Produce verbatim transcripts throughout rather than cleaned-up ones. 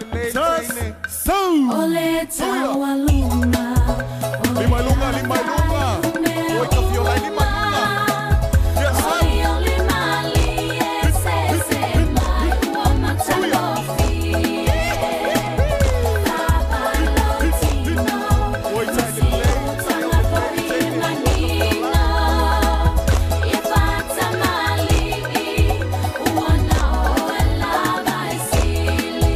Ole tawa lunga, lima lunga, lima lunga. Oi ka fio lai lima lunga. Yes, oi ole mali ese se mai o matalo fi. Papa lo tino, oi tai de play. tanga fori manino. Ifata mali, uona oela vaisili.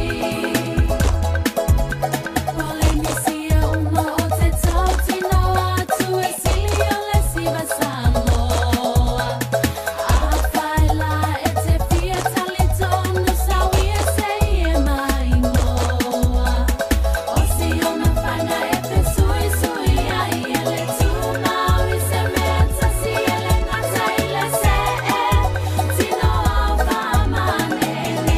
Ole misia uma o te tau tino atu e sili o le siva sanoa. A faila e te fia tali tonu sawi e se e mai ngoa. O si ona whanga e te sui sui ai e le tūmaui se meta si e le ngata i le se e tino au whamanene.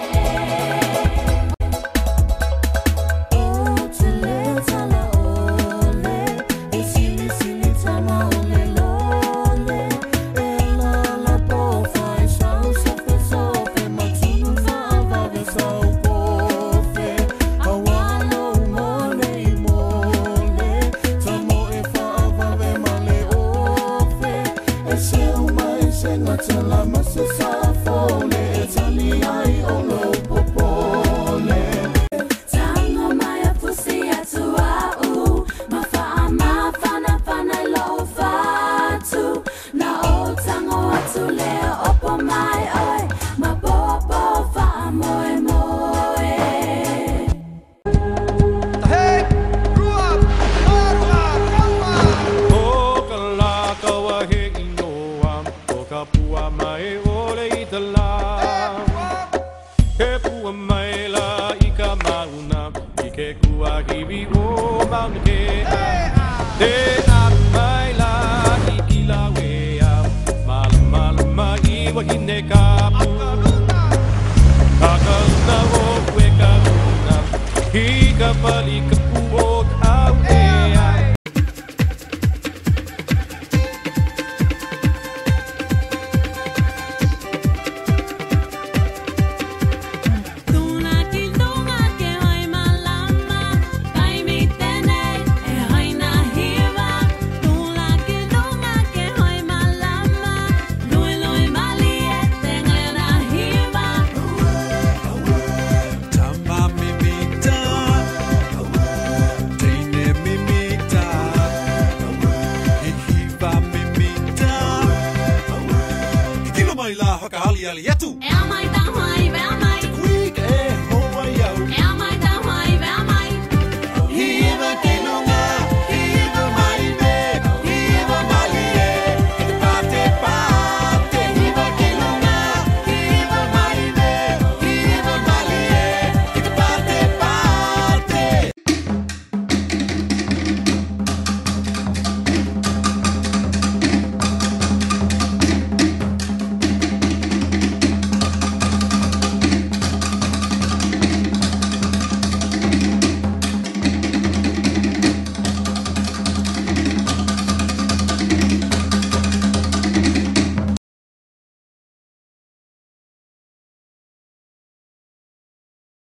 O te le tala ole, e sili sili tama ole lole. E la la po fai sau sofe sofe, ma tunu whaava ve sau pofe. Awalo mole i mole, tamo e whaava ve male ofe. E se uma e se ngata la masa sa fole, e tali ai o lo popole. Tango mai a pusi atu au, ma faa ma fana fana lo fatu. Na o tango atu leo opo mai oi, ma popo faa moe moe. Hey, grew up, Marua, Rama. O kalaka wa hegi noam, o kapua mai ole i te la. He pua mai la i ka mauna, i ke kua hiwi o mauna ke a. Te a mai la i ki la wea, mala mala mai wa hine ka pu. Kakaluna o kwe kaluna, hi ka pali ka pu.